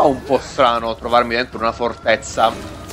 un po' strano trovarmi dentro una fortezza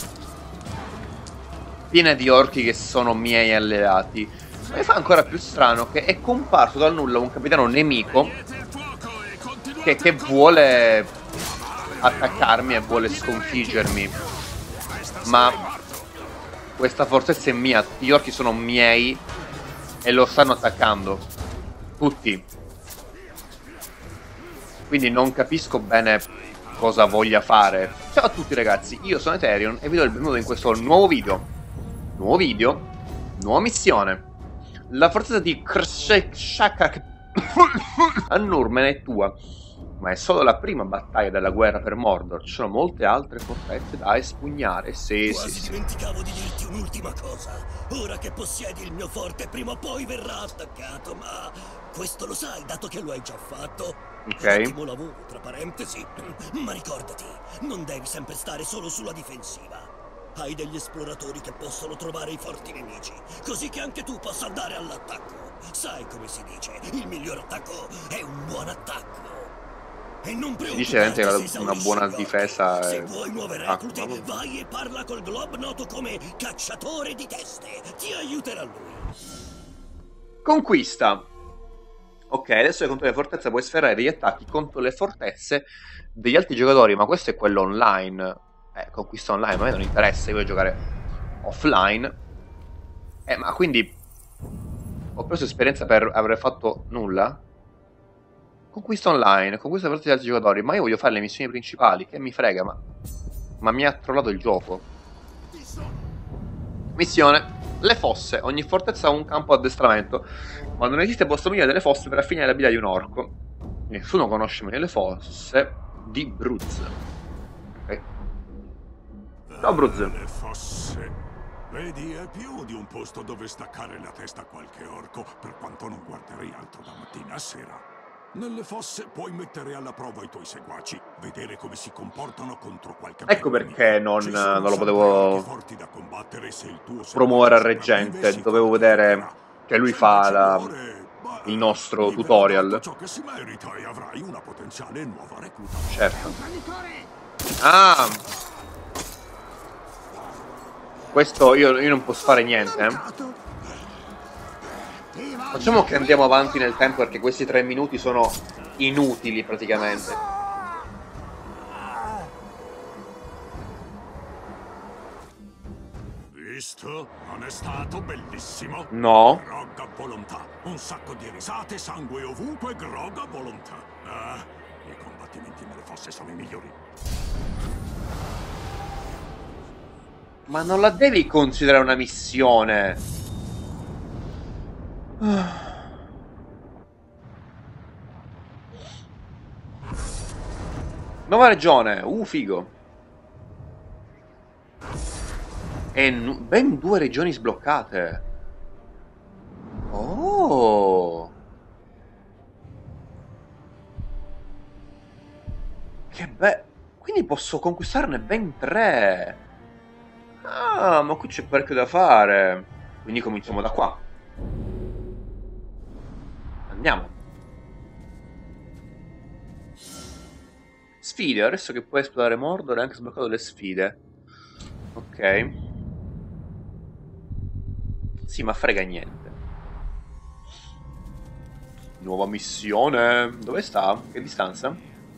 piena di orchi che sono miei alleati. Ma mi fa ancora più strano che è comparso dal nulla un capitano nemico che vuole attaccarmi e vuole sconfiggermi. Ma questa fortezza è mia, gli orchi sono miei e lo stanno attaccando. Tutti. Quindi non capisco bene cosa voglia fare. Ciao a tutti ragazzi, io sono Eterion e vi do il benvenuto in questo nuovo video. Nuova missione. La fortezza di Krshak a Nurmen è tua. Ma è solo la prima battaglia della guerra per Mordor. Ci sono molte altre fortezze da espugnare. Sì. Dimenticavo di dirti un'ultima cosa. Ora che possiedi il mio forte, prima o poi verrà attaccato, ma questo lo sai, dato che lo hai già fatto. Ok. Ottimo lavoro, tra parentesi. Ma ricordati, non devi sempre stare solo sulla difensiva. Hai degli esploratori che possono trovare i forti nemici, così che anche tu possa andare all'attacco. Sai come si dice, il miglior attacco è un buon attacco. E non preoccuparti, dice una buona difesa. Se vuoi nuove reclute, vai e parla col Glob, noto come cacciatore di teste. Ti aiuterà lui. Conquista. Ok, adesso che contro le fortezze puoi sferrare degli attacchi contro le fortezze degli altri giocatori, ma questo è quello online. Conquista online, a me non interessa, io voglio giocare offline. Ma quindi ho preso esperienza per aver fatto nulla? Conquista online, conquista per tutti gli altri giocatori, ma io voglio fare le missioni principali, che mi frega, ma mi ha trollato il gioco. Missione. Le fosse. Ogni fortezza ha un campo addestramento, ma non esiste posto migliore delle fosse per affinare l'abilità di un orco. Nessuno conosce meglio le fosse di Bruz. Ok. Ciao Bruz. Le fosse. Vedi, è più di un posto dove staccare la testa a qualche orco, per quanto non guarderei altro da mattina a sera. Nelle fosse puoi mettere alla prova i tuoi seguaci, vedere come si comportano contro qualche... Ecco perché non lo potevo promuovere a reggente, dovevo vedere che lui fa il nostro tutorial. Certo. Ah! Questo io non posso fare niente, Facciamo che andiamo avanti nel tempo perché questi 3 minuti sono inutili praticamente. Visto? Non è stato bellissimo? No. Grog a volontà. Un sacco di risate, sangue ovunque, grog a volontà. I combattimenti nelle fosse sono i migliori. Ma non la devi considerare una missione. Nuova regione, figo. E ben 2 regioni sbloccate. Oh, che bello. Quindi posso conquistarne ben 3. Ah, ma qui c'è parecchio da fare. Quindi cominciamo da qua. Andiamo. Sfide, adesso che puoi esplorare Mordor hai anche sbloccato le sfide. Ok. Sì, ma frega niente. Nuova missione. Dove sta? Che distanza?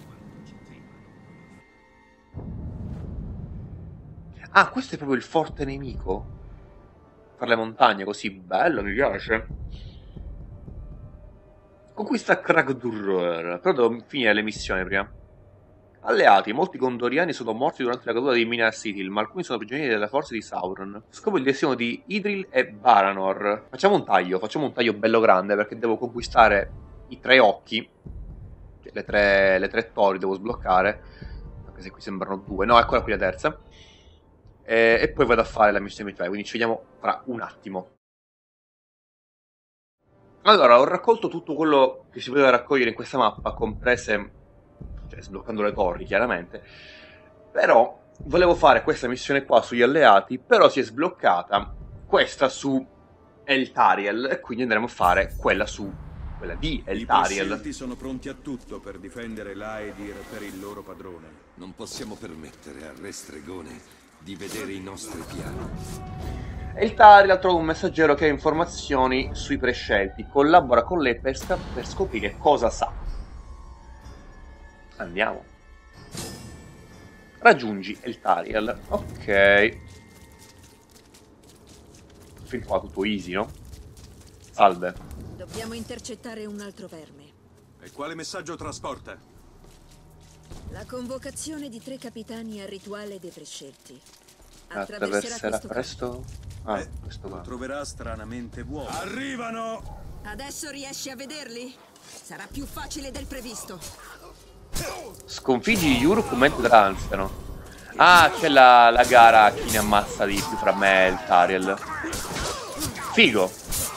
Ah, questo è proprio il forte nemico? Per le montagne, così bello, mi piace. Conquista Kragdur. Però devo finire le missioni prima. Alleati, molti gondoriani sono morti durante la caduta di Minas Ithil, ma alcuni sono prigionieri delle forze di Sauron. Scopo il destino di Idril e Baranor. Facciamo un taglio bello grande, perché devo conquistare i 3 occhi. Cioè, le tre torri devo sbloccare. Anche se qui sembrano 2. No, eccola qui la terza. E poi vado a fare la missione principale, quindi ci vediamo fra un attimo. Allora, ho raccolto tutto quello che si poteva raccogliere in questa mappa, comprese... cioè sbloccando le torri chiaramente, però volevo fare questa missione qua sugli alleati, però si è sbloccata questa su Eltariel e quindi andremo a fare quella su quella di I Eltariel. prescelti sono pronti a tutto per difendere l'Aedir per il loro padrone. Non possiamo permettere al Re Stregone di vedere i nostri piani. Eltariel trova un messaggero che ha informazioni sui prescelti. Collabora con lei per scoprire cosa sa. Andiamo. Raggiungi Eltariel. Ok. Fin qua tutto easy, no? Salve. Dobbiamo intercettare un altro verme. E quale messaggio trasporta? La convocazione di 3 capitani al rituale dei prescelti. Attraverserà presto? Ah, Beh, questo lo qua. troverà stranamente vuoto. Arrivano! Adesso riesci a vederli? Sarà più facile del previsto. Sconfiggi Yuruk mentre transitano. Ah, c'è la gara a chi ne ammazza di più fra me e Eltariel. Figo.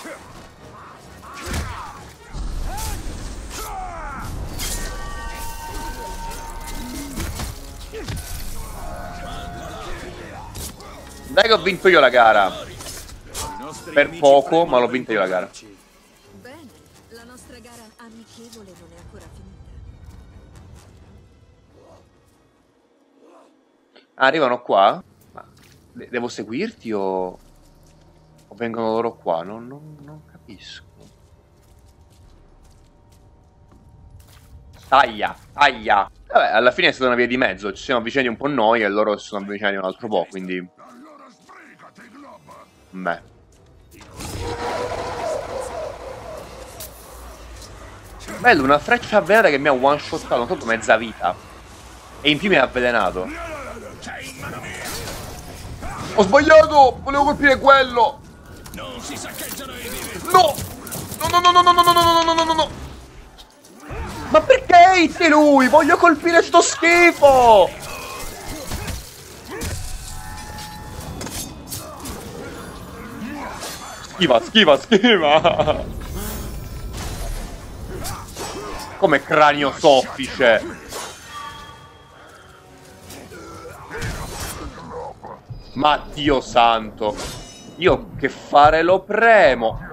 Dai che ho vinto io la gara. Per poco, ma l'ho vinta io la gara. Bene, la nostra gara amichevole non è ancora finita. Arrivano qua? Ma devo seguirti o vengono loro qua? Non capisco. Taglia, taglia. Vabbè, alla fine è stata una via di mezzo. Ci siamo avvicinati un po' noi e loro si sono avvicinati un altro po', quindi... Allora sbrigati, Glob! Beh. Bello, una freccia avvelenata che mi ha one-shottato, non so, mezza vita. E in più mi ha avvelenato. Ho sbagliato! Volevo colpire quello! Non si saccheggiano i vivi! No! No, no, no, no, no, no, no, no, no, no, no, no! Ma perché hitti lui? Voglio colpire sto schifo! Schiva, schiva, schiva! Come cranio soffice! Ma Dio santo! Io che fare lo premo!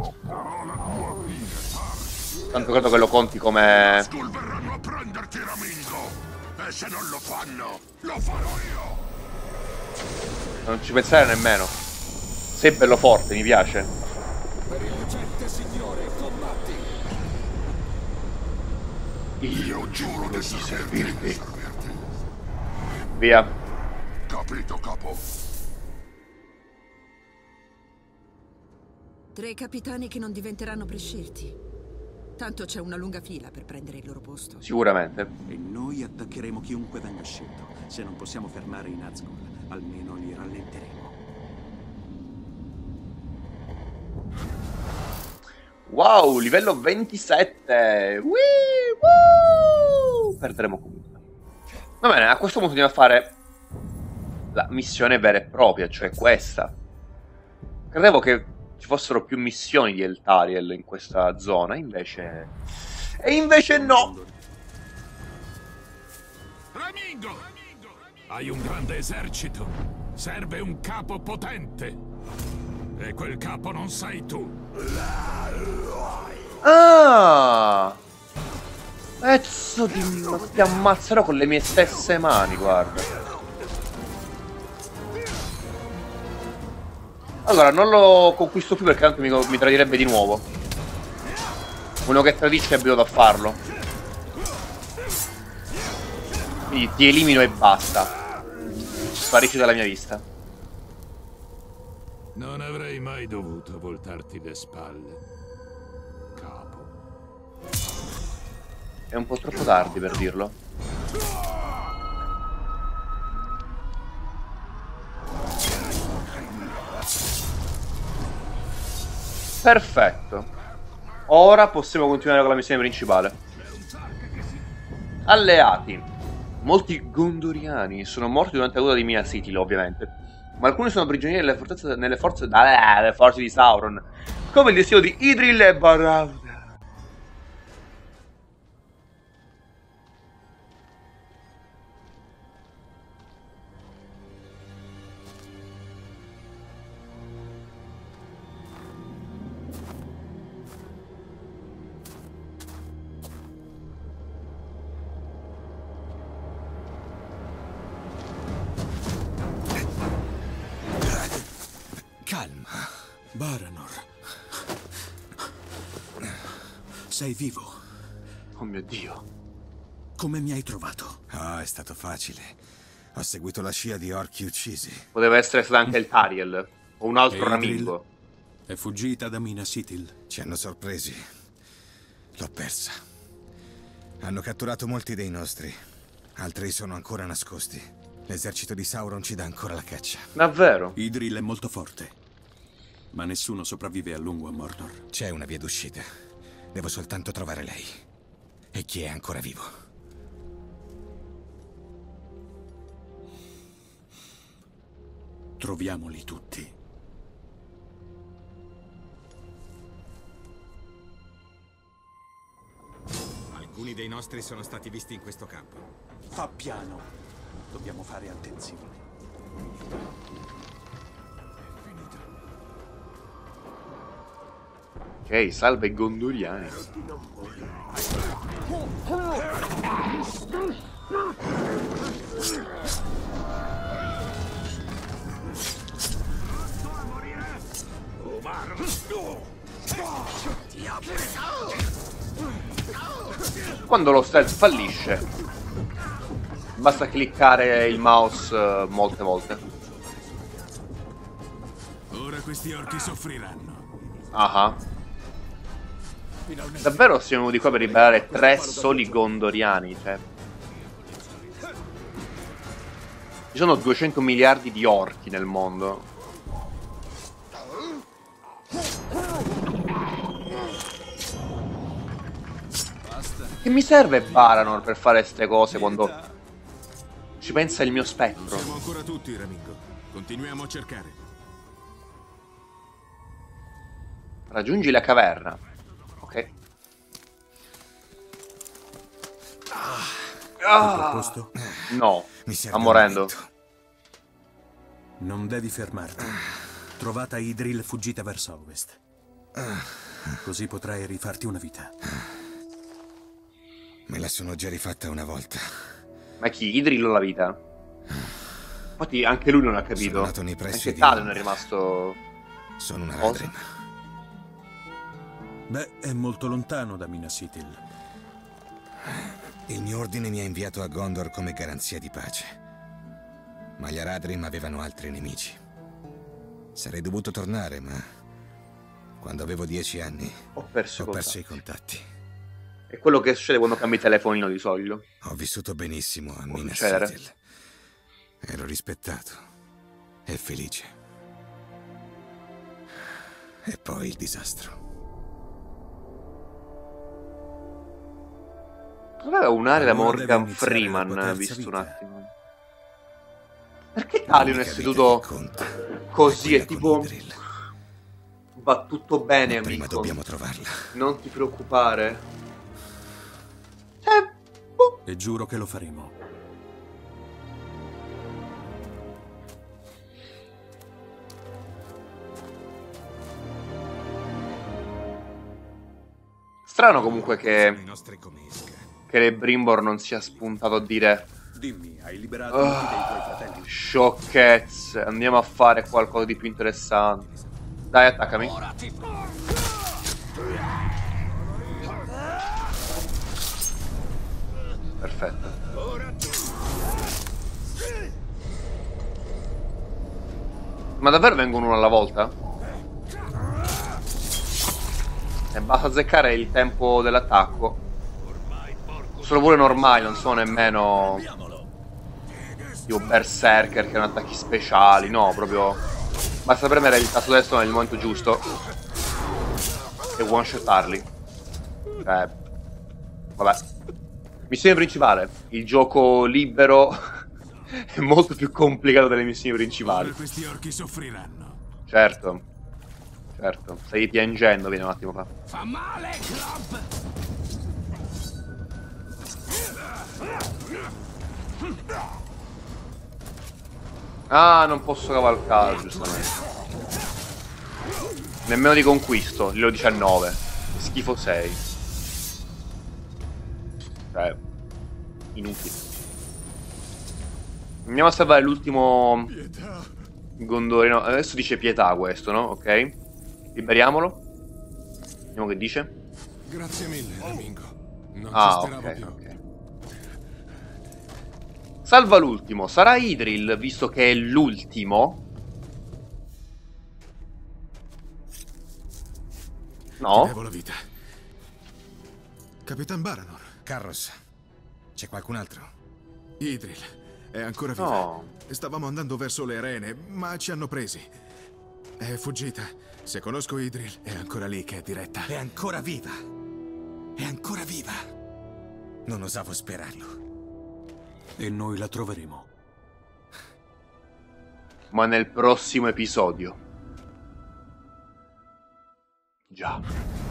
Tanto credo che lo conti come... Skull verranno a prenderti, Ramingo! E se non lo fanno, lo farò io! Non ci pensare nemmeno. Sei bello forte, mi piace. Per il lucente signore, combatti! Io giuro di servirti. Via. Capito, capo? 3 capitani che non diventeranno prescelti. Tanto c'è una lunga fila per prendere il loro posto. Sicuramente. E noi attaccheremo chiunque venga scelto. Se non possiamo fermare i Nazgûl, almeno li rallenteremo. Wow, livello 27. Woo! Perderemo comunque. Va bene, a questo punto andiamo a fare la missione vera e propria, cioè questa. Credevo che ci fossero più missioni di Eltariel in questa zona, invece... E invece no! Ramingo! Hai un grande esercito. Serve un capo potente. E quel capo non sei tu. Ah! Pezzo di... Ti ammazzerò con le mie stesse mani, guarda. Allora, non lo conquisto più perché tanto mi tradirebbe di nuovo. Uno che tradisce è abituato a farlo. Quindi ti elimino e basta. Sparisci dalla mia vista. Non avrei mai dovuto voltarti le spalle, capo. È un po' troppo tardi per dirlo. Perfetto. Ora possiamo continuare con la missione principale. Alleati. Molti gondoriani sono morti durante la caduta di Minas Ithil, ovviamente. Ma alcuni sono prigionieri nelle forze di Sauron. Come il destino di Idril e Barad. Calma. Baranor. Sei vivo. Oh mio Dio. Come mi hai trovato? Ah, è stato facile. Ho seguito la scia di orchi uccisi. Poteva essere stato anche il Tariel. O un altro E Ramingo. È fuggita da Minas Ithil. Ci hanno sorpresi. L'ho persa. Hanno catturato molti dei nostri. Altri sono ancora nascosti. L'esercito di Sauron ci dà ancora la caccia. Davvero? Idril è molto forte. Ma nessuno sopravvive a lungo a Mordor. C'è una via d'uscita. Devo soltanto trovare lei. E chi è ancora vivo. Troviamoli tutti. Alcuni dei nostri sono stati visti in questo campo. Fa piano. Dobbiamo fare attenzione. Ok, salve i Gondoriani. Quando lo stealth fallisce, basta cliccare il mouse molte volte. Ora questi orchi soffriranno. Ah. Davvero siamo venuti qua per liberare 3 soli Gondoriani, cioè. Ci sono 200 miliardi di orchi nel mondo. Che mi serve Baranor per fare ste cose quando ci pensa il mio spettro? Siamo ancora tutti, Ramingo. Continuiamo a cercare. Raggiungi la caverna. Ok. Tutto a posto? No, Mi sta serve un morendo. momento. Non devi fermarti. Trovata Idril fuggita verso ovest. Così potrai rifarti una vita. Me la sono già rifatta una volta. Ma chi? Idril o la vita? Infatti anche lui non ha capito. Sono nato nei pressi Anche di Talion è un- rimasto... Sono una Cosa? Radrim. Beh, è molto lontano da Minas Ithil. Il mio ordine mi ha inviato a Gondor come garanzia di pace. Ma gli Aradrim avevano altri nemici. Sarei dovuto tornare, ma... Quando avevo 10 anni, Ho perso, ho perso i contatti. È quello che succede quando cambi telefonino di solito. Ho vissuto benissimo a Minas succedere. Ithil. Ero rispettato e felice. E poi il disastro. Aveva un'area da Allora Morgan devi iniziare la Freeman, tua terza visto un vita. attimo. Perché Talion è L'unica seduto vita che conta così? quella È con tipo... Idril. Va tutto bene, Prima amico. dobbiamo trovarla. Non ti preoccupare. E giuro che lo faremo. Strano comunque Sono i nostri come esca. che le Brimbor non sia spuntato a dire Dimmi, hai liberato molti dei tuoi fratelli? sciocchezze, andiamo a fare qualcosa di più interessante. Dai, attaccami. Perfetto. Ma davvero vengono uno alla volta? E basta azzeccare il tempo dell'attacco. Sono pure normali, non sono nemmeno tipo berserker che hanno attacchi speciali. No, proprio basta premere il tasto destro nel momento giusto e one shotarli. Cioè, vabbè. Missione principale. Il gioco libero è molto più complicato delle missioni principali. Ora questi orchi soffriranno. Certo. Certo. Stai piangendo, vieni un attimo fa. Fa male, Club! Ah, non posso cavalcare, giustamente. Nemmeno di conquisto, livello 19. Schifo 6. Cioè, inutile. Andiamo a salvare l'ultimo Gondorino. Adesso dice pietà questo, no? Ok. Liberiamolo. Vediamo che dice. Grazie mille, Domingo. Non Ah, ci speravo ok, più. ok. Salva l'ultimo. Sarà Idril, visto che è l'ultimo? Ti No? devo la vita. Capitan Baranor, Carros, c'è qualcun altro? Idril, è ancora viva. No. Stavamo andando verso le arene, ma ci hanno presi. È fuggita. Se conosco Idril, è ancora lì che è diretta. È ancora viva! È ancora viva! Non osavo sperarlo. E noi la troveremo. Ma nel prossimo episodio. Già.